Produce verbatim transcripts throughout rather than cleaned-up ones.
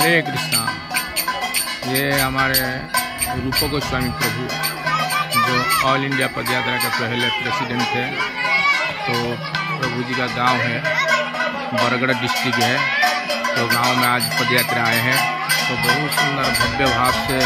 हरे कृष्णा। ये हमारे रूपगोस्वामी प्रभु जो ऑल इंडिया पदयात्रा के पहले प्रेसिडेंट थे। तो प्रभु जी का गांव है, बरगढ़ डिस्ट्रिक्ट है। तो गांव में आज पदयात्रा आए हैं। तो बहुत सुंदर भव्य भाव से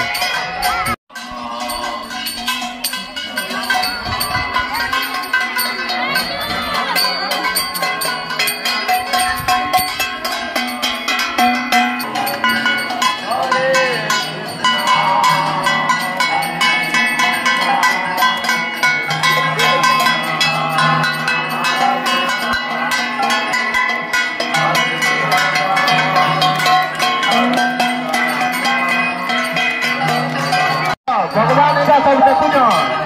भगवान का सब देखो